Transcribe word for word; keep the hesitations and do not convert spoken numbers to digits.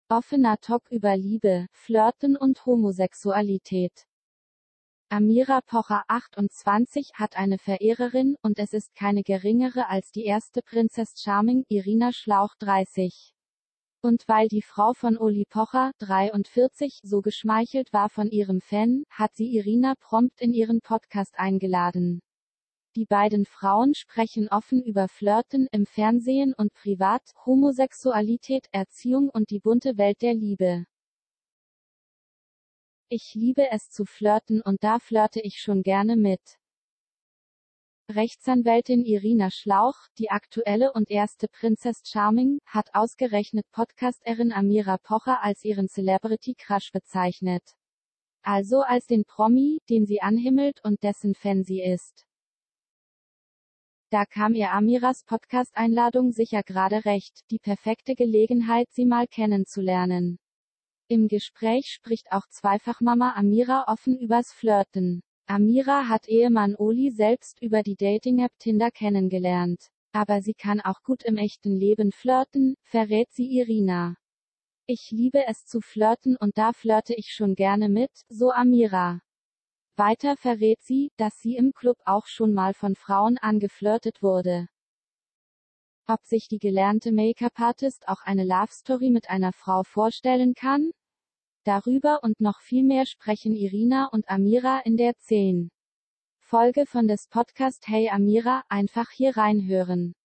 Offener Talk über Liebe, Flirten und Homosexualität. Amira Pocher, achtundzwanzig, hat eine Verehrerin, und es ist keine geringere als die erste Princess Charming, Irina Schlauch, dreißig. Und weil die Frau von Uli Pocher, dreiundvierzig, so geschmeichelt war von ihrem Fan, hat sie Irina prompt in ihren Podcast eingeladen. Die beiden Frauen sprechen offen über Flirten im Fernsehen und privat, Homosexualität, Erziehung und die bunte Welt der Liebe. Ich liebe es zu flirten und da flirte ich schon gerne mit. Rechtsanwältin Irina Schlauch, die aktuelle und erste Princess Charming, hat ausgerechnet Podcasterin Amira Pocher als ihren Celebrity Crush bezeichnet. Also als den Promi, den sie anhimmelt und dessen Fan sie ist. Da kam ihr Amiras Podcast-Einladung sicher gerade recht, die perfekte Gelegenheit, sie mal kennenzulernen. Im Gespräch spricht auch Zweifachmama Amira offen übers Flirten. Amira hat Ehemann Uli selbst über die Dating-App Tinder kennengelernt. Aber sie kann auch gut im echten Leben flirten, verrät sie Irina. Ich liebe es zu flirten und da flirte ich schon gerne mit, so Amira. Weiter verrät sie, dass sie im Club auch schon mal von Frauen angeflirtet wurde. Ob sich die gelernte Make-up-Artist auch eine Love-Story mit einer Frau vorstellen kann? Darüber und noch viel mehr sprechen Irina und Amira in der zehn. Folge von des Podcast Hey Amira, einfach hier reinhören.